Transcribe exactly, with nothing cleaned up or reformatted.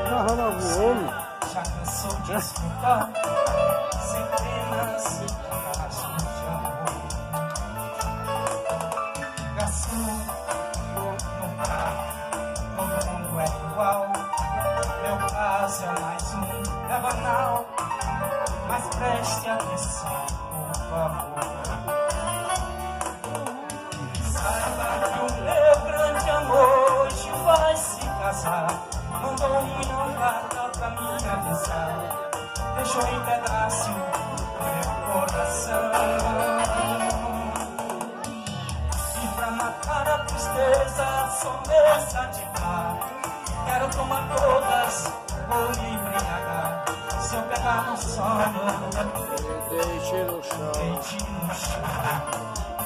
o homem. Já cansou de escutar centenas e casos de amor. Garçom, vou no bar, todo mundo é igual. Meu caso é mais um, é banal, mas preste atenção, por favor. Saiba que o meu grande amor hoje vai se casar. Mandou uma carta pra me avisar, deixou em pedaço meu coração. E pra matar a tristeza, só mesa de bar, quero tomar todas, vou me embriagar. Se eu pegar no sono, Deixe no chão. deite no chão.